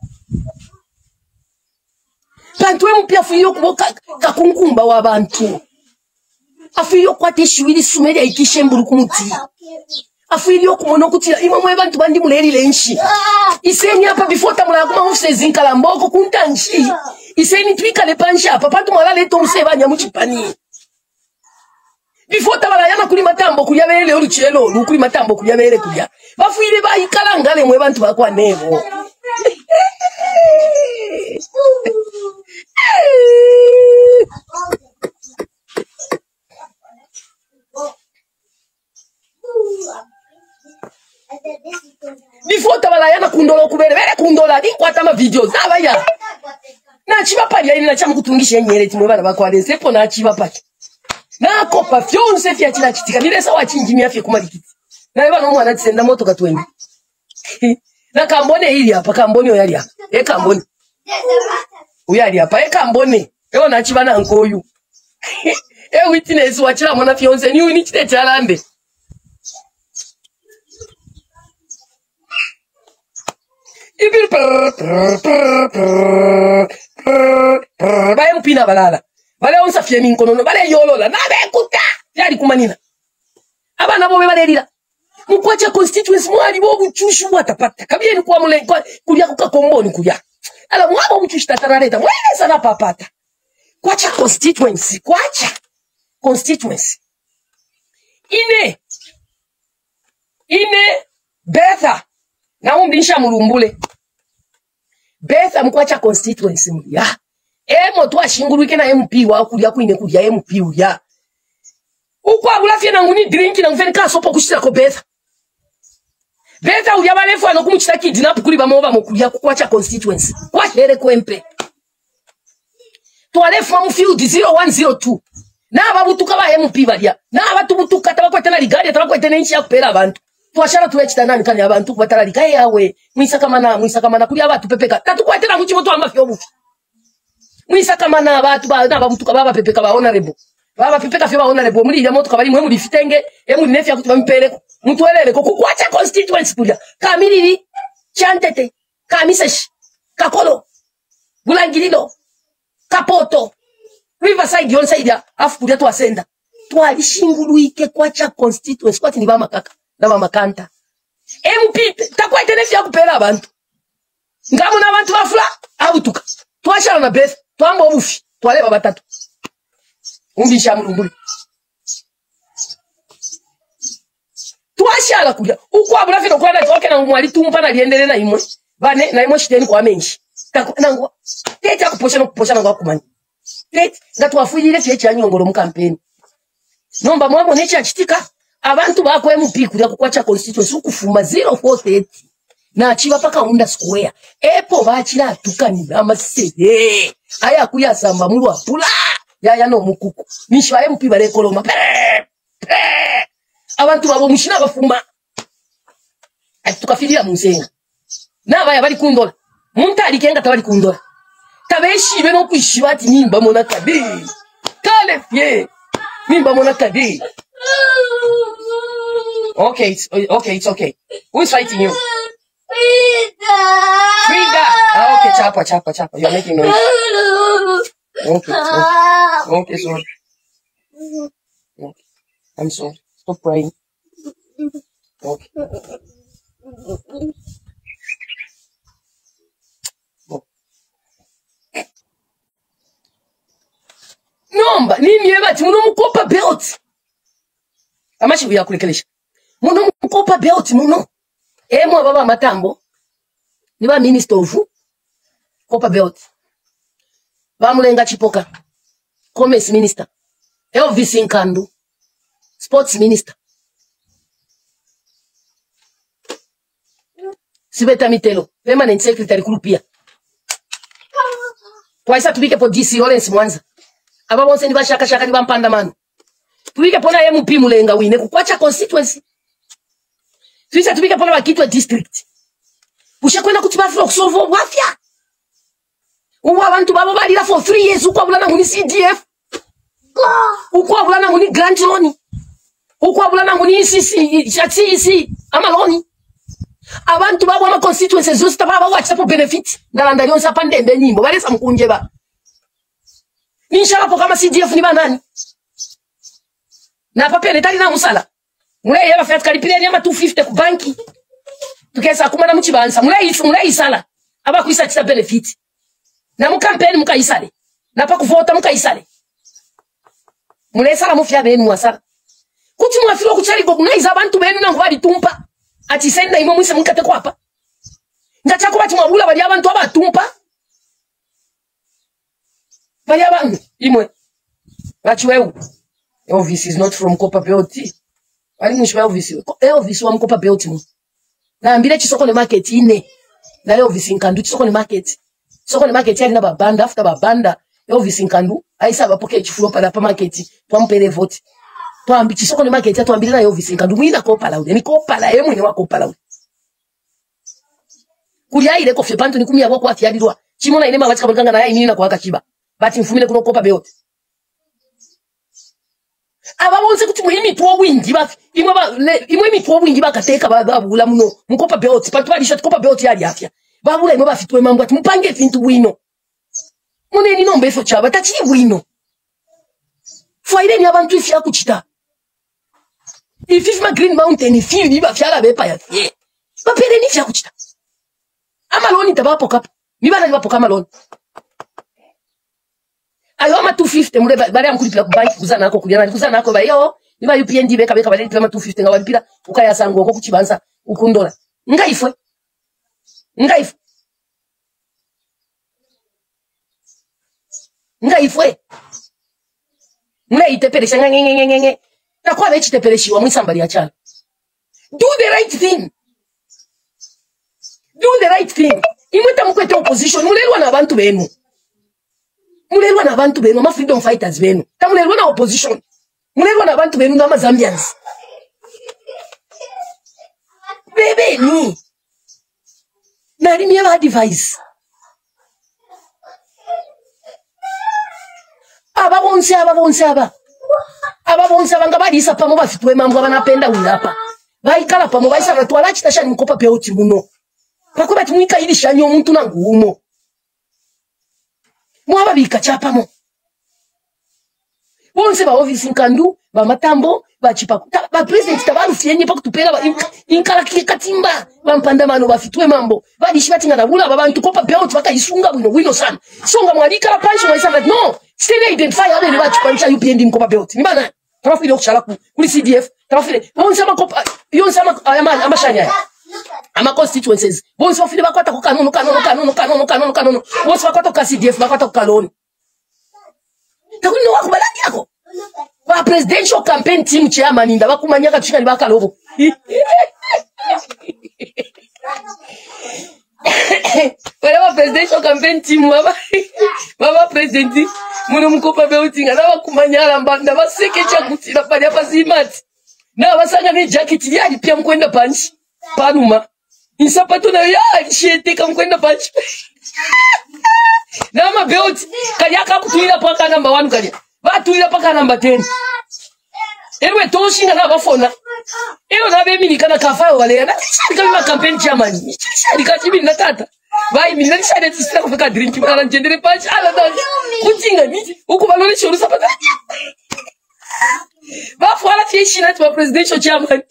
Speaker 2: Bantu M P afuyo kuboka kakunkumba wa bantu. Afuyo kwa teshuwili sumeri ya ikishemburu kumuti. Afuyo kumono kutila ima mwe bantu bandi muleri lenshi. Iseni hapa before tamula kuma ufse zinkala mboko kuntanshi. Iseni twika le pansha hapa patu mwala leto mseba nyamuchipani. Before tamala yana kuli matambo kulia vele olu chelo nukuli matambo kulia vele kulia. Bafuile ba ikala ngale mwe bantu bakwa nebo. Before tabala yana kundola kubere bere kundola di kwata ma videos abaya na chiba pali ya ina chamu kutungisha nyere timwe bana bakwale sepo na chiba pali na kopa fion se fia chila chitika nile sawa chinjimi afye kumalikiti na eba no mwana tsenda moto katwende na kambone hili hapa kambone oyali hapa e kambone uyali hapa e kambone e ona chiba na nkoyu e witness wachila mwana fiance ni uni chite chalambe ibil ba mpina balala bale onsa fie minkono bale yolola na bekuta yali kumanina abana bo bebalelira mukwacha constituency mwali bo buchushu watapata kabieni kwa mule kulia kukakomboni kulia ala mwabo buchushu tataraleta mwele sana papata kwacha constituency kwacha constituency ine ine Betha na umbisha mulumbule Betha mkwacha constituency ya emo tu ashingurwike na M P wa kulia kuine kulia M P ya uko abulafye na nguni drink na ngufeni ka sopo kushira ko Betha Betha uya balefu anokumuchita kidnap kuli bamoba mukulia kukwacha constituency kwa here kwempe to alefu mu field zero one zero two na ababutuka ba M P balia na abatubutuka tabakwete na ligari tabakwete n'inchi ya kupera abantu twashara tuwechita nani kali abantu kubatala ligaye yawe mwisa kama na mwisa kama na kuli abatu pepeka tatukwetera mu chimoto amafyo obu mwisa kama na abatu ba na ababutuka baba pepeka ba honorable baba pepeka fyo ba honorable muri ya moto kabali mwe muri fitenge e muri nefya kutuba mpere mutwelele ko kukwacha constituency kulia kamilili chantete kamiseshi kakolo bulangirilo kapoto Riverside yon side ya afu kulia twasenda twalishinguluike kwacha constituency kwati ni ba makaka na mama kanta M P takwa itenesi ya kupera abantu ngamu na abantu bafula abutuka twashara na Beth twamba obufi twaleba batatu umbisha mulumbuli twashara kuja uko abulafi no kwenda toke na mwali tumpa na liendele na imwe bane na imwe shiteni kwa menshi takwa tete kuposha no kuposha na kumanya tete ngatwafuyire fye cyanyongoro mu campaign nomba mwabo nechi achitika abantu bako M P kulia kukwacha constituency ukufuma zero four thirty na achiba paka unda square epo bachira tukani amasebe aya kuya samba mulu apula yaya no mukuku nishwa M P bare koloma abantu babo mushina bafuma ati tukafilia munsenga na baya bali kundola muntu alikenga tabali kundola tabeshi beno kwishiba ati nimba mona kadi kale fye nimba mona kadi. Okay, it's okay, it's okay. Who is fighting you? Frida. Frida. Ah, okay, chapa, chapa, chapa. You're making noise. Okay, okay, okay, sorry. Okay, I'm sorry. Stop crying. Okay. Oh. Nomba, nini yeba ti muno mukopa belt. Amashi buya kulekelesha. Muno mukopa belt muno. Emo baba matambo. Niba minister ofu. Kopa belt. Bamulenga chipoka. Commerce minister. Elvis Nkandu, sports minister. Sibeta Mitelo, permanent secretary kulupia. Twaisa tubike po D C Lawrence Mwanza. Aba bonse ni bashaka shaka ni bampanda manu. Tubike pona M P Mulenga wine kukwacha constituency. Tuisa tubike pona bakitwa district. Bushe kwenda kutiba flock solve wafya. Uwa abantu babo balira for three years ukwa bulana nguni C D F. Ukwa bulana nguni grant loan. Ukwa bulana nguni C C C C amaloni. Abantu babo ama constituencies zose tababa wacha po benefit ndalanda lyonsa pandembe nyimbo balesa mkunje ba. Nishala po kama C D F ni banani. Na papele tali na musala. Mule yeba fiat kalipile nyama two fifty ku banki. Tukesa kumana muchibansa mule ifu mule isala. Aba kuisa chisa benefit. Na mu campaign muka isale. Na pa kuvota muka isale. Mule sala mu fya benu wasala. Kuti mwafiro kuchali go kunaiza abantu benu na ngwali tumpa. Ati senda imo mwise mukate kwapa. Ngacha ko bati mwabula bali abantu abatumpa. Bali abantu imwe. Bachiwewu. Elvis is not from Copper Belt. Bali mushwa Elvis. Elvis wa mkopa Belt mu. Na ambile chisoko ne market ine. Na Elvis Nkandu chisoko ne market. Soko ne market yali na babanda after babanda Elvis Nkandu aisa bapoke chifulo pala pa market. Twampele vote. Twambi chisoko ne market twambile na Elvis Nkandu mwina kopa laude. Ni kopa la yemwe ne wakopa laude. Kulia ile kofi panto ni kumia kwa kwa fiadilwa. Chimona ine mawachika banganga na yini na kwa kachiba. Bati mfumile kuno Copper Belt. Aba bonse kuti muhimi tuwa wingi ba imwe ba imwe mitwa wingi bakateka babula muno mukopa Belt pantu bali shot Copper Belt yali afya babula imwe bafitwe mambo ati mupange fintu wino muneni nombe efo chaba tachiri wino faide ni abantu ifya kuchita ififma Green Mountain ifi biba fyala bepa ya fye bapere ni fya kuchita amaloni tabapo kapo ni bana bapo kama loni ayo ama two fifty mule bari amkulipira ku banki kuzana nako kulyana kuzana nako bayo niba U P N D beka beka bali pima two fifty ngawalipira ukaya sango ko kuchibanza ukundola ngaifwe ngaifwe ngaifwe mule iteperesha ngengengenge takwa bechi tepereshiwa mwisambali achana do the right thing do the right thing imweta mukwete opposition mulelwa na abantu benu mulelwa na abantu benu ma freedom fighters benu tamulelwa na opposition mulelwa na abantu benu na Zambians bebe ni nari mi aba advice aba bonse aba bonse aba aba bonse banga badisa pamo bafitwe mambo banapenda ulapa baikala pamo baisa twala chitasha ni Copper Belt muno pakuba timwika ili shanyo omuntu na ngumo mwaba bikachapa mo bonse ba Elvis Nkandu ba matambo ba chipa ba president tabaru fienye pa kutupela ba inkala kikatimba ba mpandamano bafitwe mambo badi shibatinga na bula babantu Copper Belt bakayisunga bino wino sana songa mwalika la pancho waisanga no still identify ade ba chipancha U P N D Copper Belt ni bana trafile okuchala ku kuli C D F trafile bonse ma Copper yonse ama ama amashanya ama constituencies bonse bafile bakwata ku kanono kanono kanono kanono kanono kanono bonse bakwata ku C D F bakwata ku kaloni takuno wakubalani yako ba presidential campaign team chairman nda bakumanyaka tushika ni bakalobo wala ba presidential campaign team baba baba president muno mukopa beutinga na bakumanyala mbanda baseke cha kutira pali hapa simati na basanga ni jacket yali pia mkwenda panchi panuma insapato na ya shete kama mkwenda panchi na ma belt kayaka kutuira paka number one kali batuira paka number ten ewe toshinga na bafona ewe na bemi nikana kafa wale na kama campaign chairman shari katibi na tata vai mimi nani shari tsira kufika drink mara njendere panchi ala da kutinga ni uko balone shuru sapata ba fala fishi na tu presidential chairman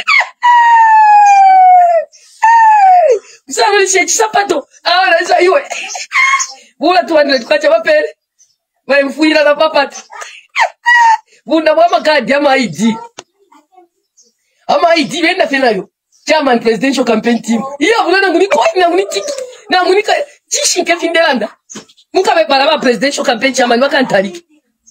Speaker 2: Msama shechi sapato ahora za iwe bula two hundred kwacha bapele bayimfuira na papata bunda mama kadi ama I D ama I D benda fenayo chairman presidential campaign team iyo bula nguni coin na nguni tiki na nguni ka chishinke findelanda muka be bala ba presidential campaign chairman bakantaliki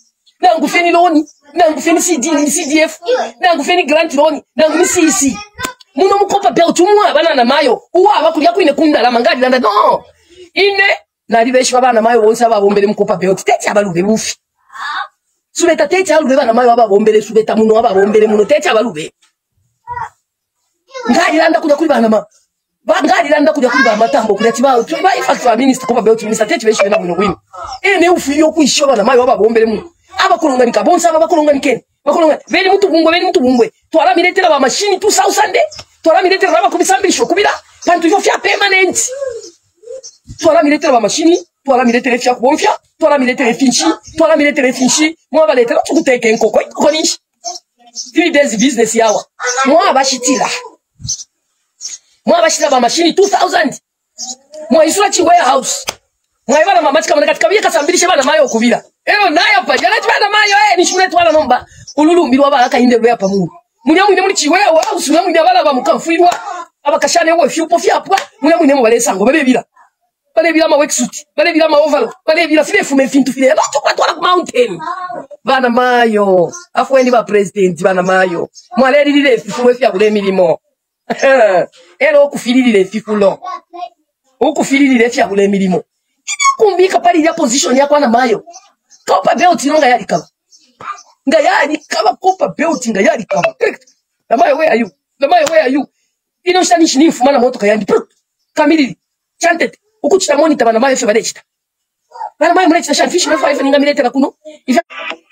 Speaker 2: nangu feni loni nangu feni C D ni C D F nangu feni grant loni nangu ni C C muno mukopa belt umwa bana na mayo uwa abakulya kwine kunda la mangali landa no ine nali beshi bana mayo bonse ababombele mukopa belt tete abalube bufi subeta tete abalube bana mayo ababombele subeta muno ababombele muno tete abalube ngali landa kuja kuli bana ma bangali landa kuja kuli bana matambo kuja tiba tiba ifactory minister kopa belt minister tete beshi bana muno wino ene ufiliyo kuisho bana mayo ababombele muno abakulunga nika bonse abakulunga nikeni bakulunga beni mutu bungwe beni mutu bungwe twala miletera ba machine two thousand twala miletera ba kubisambisho kubira pantu yo fya permanent twala miletera ba machine twala miletera fya kubonfya twala miletera finchi twala miletera finchi mwa baletera tukuteke nkoko konishi three days business yawa mwa bashitira mwa bashitira ba machine two thousand mwa isura chi warehouse mwa ibana mama chika katika biye kasambilishe bana mayo kubira ero nayo pa jana bana mayo eh ni shule twala nomba ululumbirwa baraka inde hapa Mungu munya mwine muri chiwe wa usumya mwine bala ba mukamfuirwa abakashane wo fyupo fyapwa munya mwine mu balesango babebira balebira ma worksuit balebira ma overall balebira file fume fintu file ba tukwa twala ku mountain bana mayo afweni ba president bana mayo mwaleri lile fifuwe fya kule milimo ero okufililile fifulo okufililile fya kule milimo kumbika pali ya position yako na mayo kopa belt nonga yali kaba nga yali kaba kopa belt nga yali kaba na mayo where are you na mayo where are you ino shani shini fumana moto kayandi kamili chanted ukuchita monitor bana mayo feba dechita bana mayo mlechita shan fish mefa ifa ninga milete kuno ifa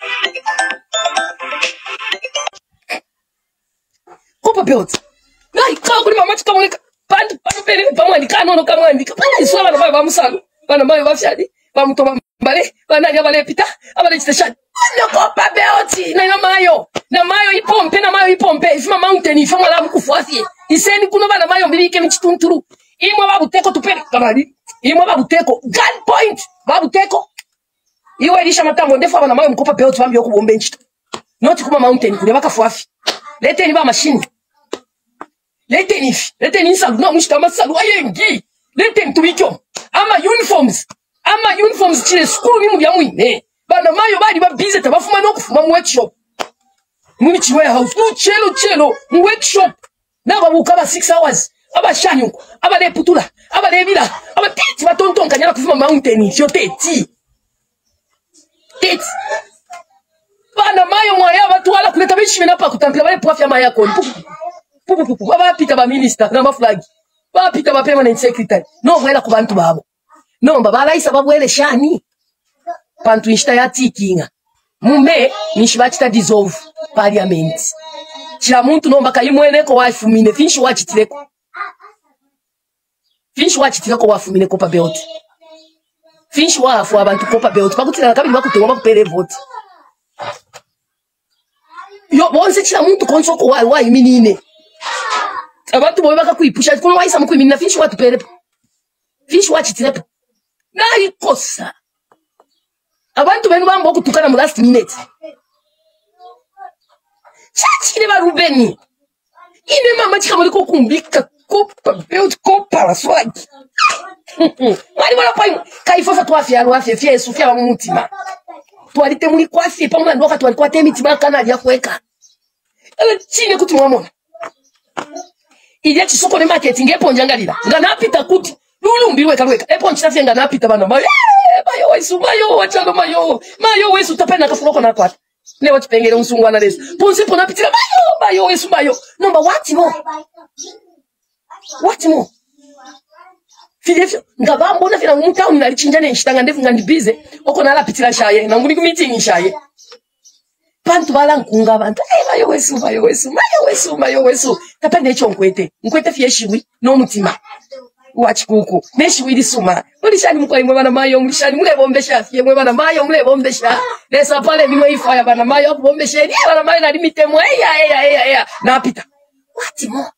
Speaker 2: kopa belt ngai ka kuli mama chika moleka pandu pandu pele pamwandi kanono kamwandi kapana iswa bana mayo bamusalo bana mayo bafyadi bamutoba mbale bana nya bale pita abale station no kopa belt na mayo na mayo ipompe na mayo ipompe ifima mountain ifima la mkufuafie iseni kuno bana mayo mbilike michitunturu imwe babuteko tupele kabali imwe babuteko gun point babuteko iwe lisha matambo ndefu bana mayo mkopa belt bambi yokubombe nchito not kuma mountain kule bakafuafi lete ni ba machine lete ni lete ni salu no mushita masalu ayengi lete ntubikyo ama uniforms ama uniforms chile school bimu bya mwine bana mayo bali ba busy tabafuma no kufuma mu workshop muni chi warehouse no chelo chelo mu workshop na babuka ba six hours aba shanyu aba le putula aba le bila aba teti batonton kanyala kufuma mountain fyo teti teti bana mayo mwaya batu ala kuleta bishi na pa kutampia bale profia maya ko pupu pupu baba pita ba minister na ba flag ba pita ba permanent secretary no wela ku bantu babo no baba la isa babu ele shani pantu insta ya tikinga mume nishibachita dissolve parliament chila muntu no mbaka yimwene ko wife mine finshi wachitireko finshi wachitireko wafu mine kopa belt finshi wafu abantu kopa belt bakutira kabili bakutewa bakupere vote yo bonse chila muntu konso ko wa wa iminine abantu bobe bakakuipusha kuno waisa mukwimina finshi watupere finshi wachitireko na ikosa abantu benu bambo kutukana mu last minute chachile ba Rubeni ine mama chika muri ko kumbika kopa belt kopa la swag wali wala pai kaifofa twafya alwafya fya Yesu fya mu mutima twalite muri kwafye pamwe ndoka twalikuwa temiti bakana ya kuweka ala chine kuti mwamona ile chisoko ne marketing eponja ngalira ngana pita kuti lulu mbilwe kalweka eponja tafya ngana pita bana mayo mayo wesu mayo wachalo mayo mayo wesu tapena kafuloko na kwata ne wachipengere unsungwana lesu ponse pona pitira mayo mayo wesu mayo number what mo what mo fidefyo ngabambo na fina mutauni na lichinjane nshitanga ndefu ngandi bize oko nala pitira shaye na nguni ku meeting shaye pantu bala nkunga abantu eh mayo wesu mayo wesu mayo wesu mayo wesu tapende echo nkwete nkwete fyeshiwi no mutima wachikuku neshi wili suma mulishani mukwa imwe bana mayo mulishani mule bombesha fye mwe bana mayo mule bombesha lesa pale bimwe ifaya bana mayo bombesha ni bana mayo na limite mwe ya ya ya ya napita what mo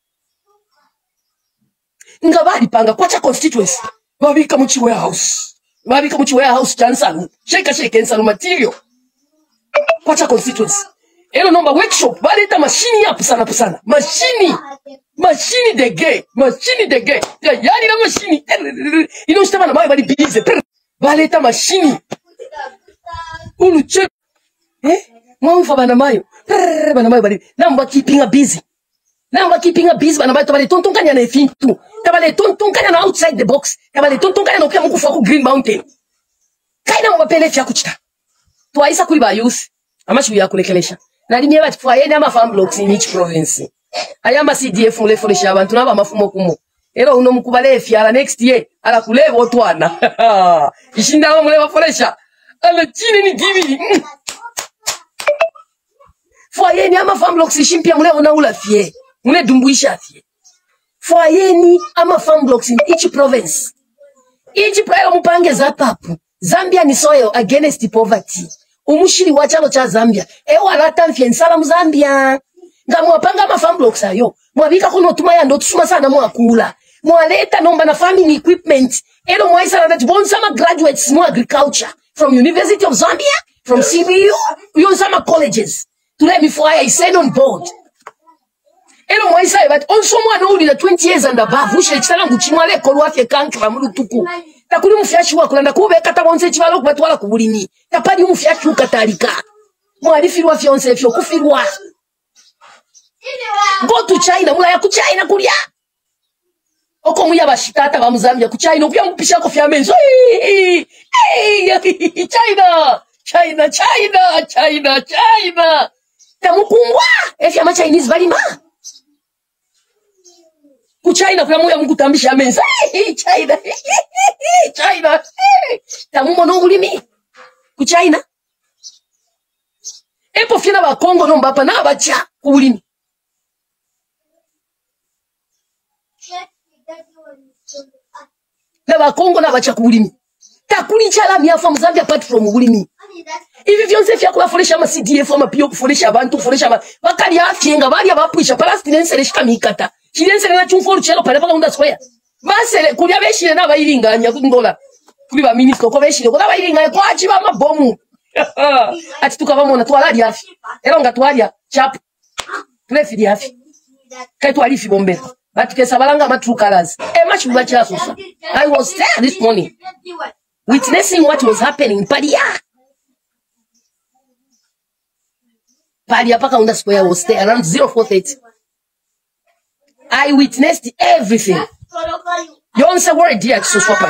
Speaker 2: ngabali panga kwacha constituency babika mu warehouse babika mu warehouse chansalu sheka sheka ensalu material kwacha constituency elo nomba workshop baleta machine ya pusana pusana machine machine de gay machine de gay ya yani na machine ino staba na mayo bali bize baleta machine ulu che Eh? Mwa bana mayo. Bana mayo bali. Namba keeping a busy. Namba keeping a busy bana mayo tabale tonton kanya na fintu. Tabale tonton kanya na outside the box. Tabale tonton kanya no kia mukufa ku Green Mountain. Kaina mbapele fya kuchita. Twaisa kuli ba youth. Amashi ya kulekelesha. Na limye bati fwa yene ama farm blocks in each province. Ayamba C D F mule fulesha abantu naba mafumo kumo. Ero uno mukubale fyala next year ala kuleva otwana. Ishinda mule bafulesha. Ala chini ni gibiri. Foyeni ama farm blocks ishimpia mule ona ula fie. Mule dumbuisha fie. Foyeni ama farm blocks in each province. Each province mupange za papu. Zambia ni soil against poverty. Umushiri wachalo cha Zambia. Ewa rata mfie nsala mu Zambia. Nga mwapanga ama farm blocks ayo. Mwabika kuno tumaya ndo tusuma sana mwakula. Mwaleta nomba na farming equipment. Elo mwaisa na that bon sama graduates mu agriculture. From University of Zambia. From C B U. Yon sama colleges. To let me fly, I said on board. Elo mwaisa but also mwa no uli na twenty years and above. Ushe chitala nguchimwale kolwafye kankra mulu tuku. Takuli mufyashi wa kulanda kube kata bonse chibalo kubatwala kubulini. Tapadi mufyashi ukatalika. Mwalifirwa fyonse fyo kufirwa. Go to China, mula ya ku China kulia. Oko muya bashitata ba Muzambia ku China kuya mupisha ko fya menzo. China, China, China, China, China. Tamukungwa, efya ma Chinese balima. Ku China kuya muya mukutambisha menzo. China. China. Tamumo no bulimi. Ku China. Epo fina ba Congo no mbapa na bacha ku bulimi. Na Congo na bacha kubulimi. Takuli chala miafa Mzambia apart from bulimi. Ivi vyonse fya kula fulesha ma C D F ama pio kufulesha abantu fulesha ba bakali afyenga bali abapwisha Palestinians leshika mikata. Chilense na chumforo chelo pale paka unda square. Basele kulia beshile na bayilinganya kundola. Kuli ba minister ko beshile ko bayilinganya ko achiba mabomu. Ati tukabamona twalali afi. Era nga twalia chap. Plefi di afi. Kai twali fi bombera. But kesabalanga ma true colors. Eh much bacha sosa. I was there this morning witnessing what was happening in Padia. Padia paka unda square was there around zero four thirty. I witnessed everything. You don't say word dear so swap.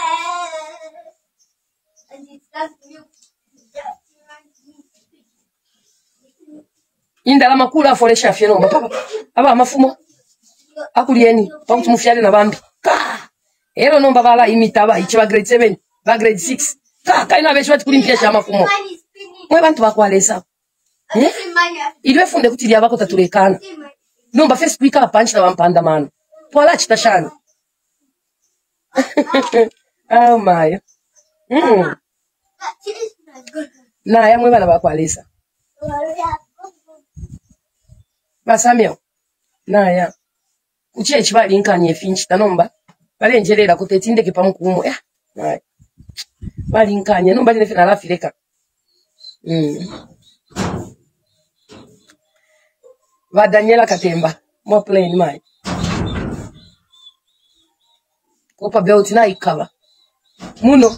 Speaker 2: Indala makula foresha fye no papa. Aba mafumo. Akulieni, pakuti mufyale na bambi. Ka! Ero nomba bala imitaba, ichiba grade seven, ba grade six. Ka! Kaina beshi wati kulimpia shama fumo. Mwe bantu bakwalesa. Eh? Ilwe funde kutilia bako taturekana. Nomba first week ala punch na wampanda mano. Twala chitashani. Oh my. Mm. Na ya mwe bana bakwalesa. Basamio. Na ya. Uche chibali nkanye finch tanomba bale njerera kutetinde ke pamukumu ya nayi bali nkanye nomba line fina lafileka mm va Daniela Katemba mo plain mai kopa belt na ikaba muno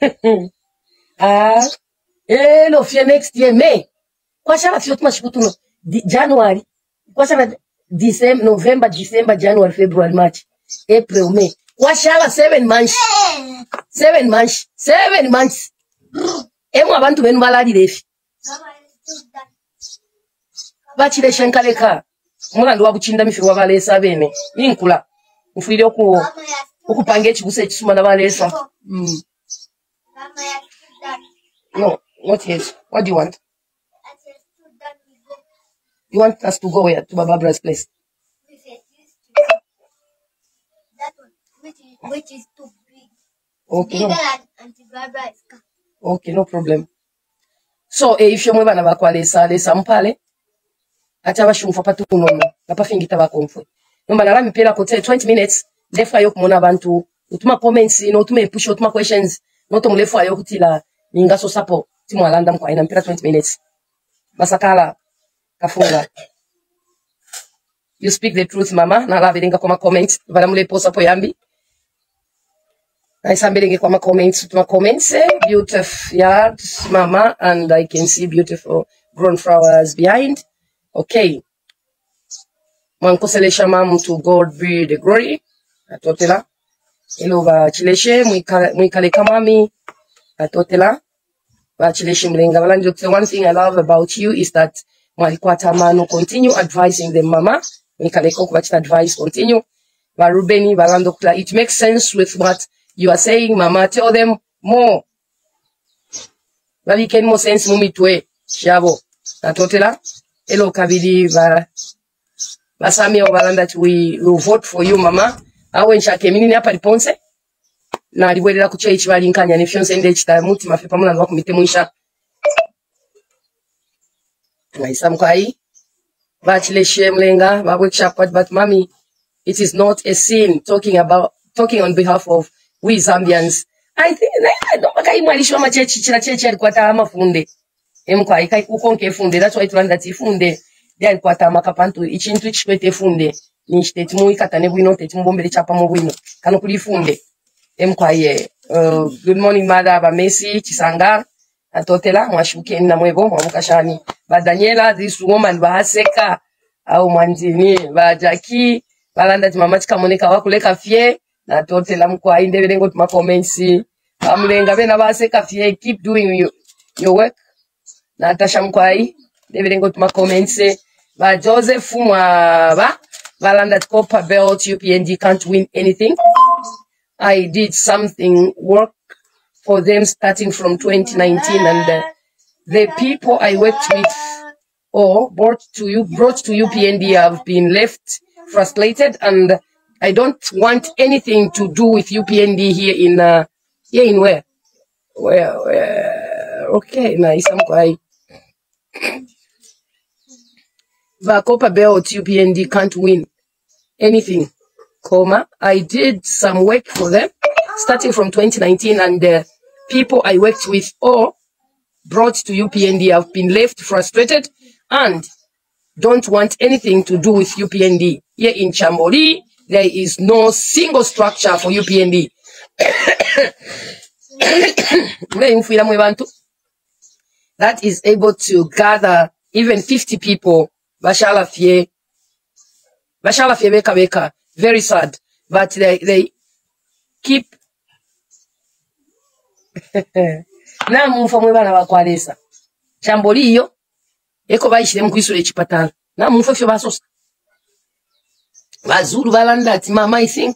Speaker 2: ah eh no fie next year May kwa shala fio tumashikutuno January kwa shala December, November, December, January, February, March, April, May. Washala seven months. Seven months. Seven months. Emu abantu benu balali lefi. Bachile shenkaleka. Mula ndo wabuchinda mifiru wabalesa bene. Ninkula. Mufiri oku okupange chibuse chisuma na balesa. Mm. No, not yet. What do you want? You want us to go where? To Barbara's place?
Speaker 3: That one, which is, which is too big.
Speaker 2: Okay.
Speaker 3: Bigger
Speaker 2: No.
Speaker 3: than Auntie Barbara's car.
Speaker 2: Okay, no problem. So, eh, if you move on about lesa lesa mpale, ati abashumfa patu kunono, napafingita bakomfwe. Nomba nala mipela kote twenty minutes, lefu ayo kumona abantu, utuma comments, no utuma push, utuma questions, no tomu lefu ayo kutila, mingaso sapo, timu alanda mkwa ina mpela twenty minutes. Basakala. Kafunga. You speak the truth, mama. Na la vilinga koma comment. Vala mule posa po yambi. I sambelenge kwa ma comments, ma comments, beautiful yard, mama, and I can see beautiful grown flowers behind. Okay. Mwankosele shamamu to God be the glory. Atotela. Hello va chileshe, mwikale kamami. Atotela. Va chileshe mlenga. The one thing I love about you is that mwalikwata manu continue advising them, mama. Mwikale koku vachita advice continue. Va Rubeni, va Landokla. It makes sense with what you are saying, mama. Tell them more. Va can more sense mumi tue. Shavo. Atotela. Hello kabidi va. Basami obalanda that we will vote for you, mama. Awe nshake minini hapa liponse. Na liwelera kuchia ichi wali nkanya ni fionse ende chita muti mafepa muna nwa kumite mwisha. Na isa mkwai. Vachile shie mlenga. Vabwekisha kwa but mami. It is not a sin talking about, talking on behalf of we Zambians. I think, I don't know, kai mwalisho wa machechi, chila chechi alikuwa taama funde. Mkwai, kai kukonke funde. That's why tulanda ti funde. Dia alikuwa tama kapantu ichintu ichikwete funde ni chiteti mu ikatane bwino teti mbombele chapa mu bwino kano kuli funde emkwaye. uh, good morning mother ba Messi Chisanga atotela mwashuke na mwebo mwabukashani ba Daniela this woman ba Haseka au mwanzini ba Jackie balanda mama chikamoneka wakuleka fie na totela mkwaye ndebelengo tuma comments amlenga bena ba Haseka fie keep doing your, your work na Tasha mkwaye ndebelengo tuma comments. Ba Joseph Mwaba, Valanda Copper Belt, U P N D can't win anything. I did something work for them starting from twenty nineteen, and uh, the people I worked with or brought to you brought to U P N D have been left frustrated, and I don't want anything to do with U P N D here in uh, here in where? Where? Where? Okay, nice. I'm quite. The Copper Belt U P N D can't win anything, comma. I did some work for them starting from twenty nineteen, and the people I worked with or brought to U P N D have been left frustrated and don't want anything to do with U P N D. Here in Chamboli, there is no single structure for U P N D. That is able to gather even fifty people. Bashala fie, Bashala fie beka beka, very sad, but they they keep. Na mumfa mwe bana bakwalesa. Chamboli iyo, eko baishire mkwisule chipatala. Na mumfa fio basosa. Bazuru balanda ati mama I think.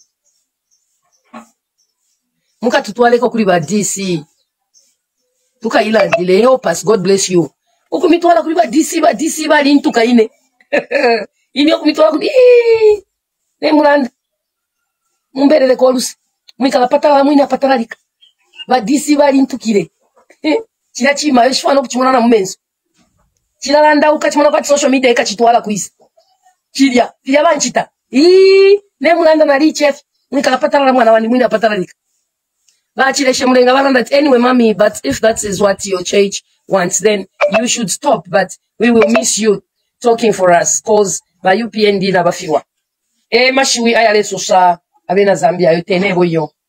Speaker 2: Muka tutualeko kuli ba D C. Tuka ila dile help us, God bless you. Ukumitwala kuli ba D C ba D C ba lintuka ine. Ine ukumitwala kuli ne mulanda. Mumbelele kolusi. Mwikala patala mwina patala lika. Ba D C ba lintukile. Chila chima yeshwana kuchimona na mumenzo. Chila landa ukachimona kwa social media ikachitwala kuisi. Chilia, chilia banchita. Ii, ne mulanda na chef. Mwikala patala mwana wani mwina patala lika. Ba chile shemulenga balanda anyway mommy, but if that is what your church wants, then you should stop, but we will miss you talking for us, cause ba U P N D na bafiwa. E mashiwi ayale sosa abena Zambia yotenebo yo.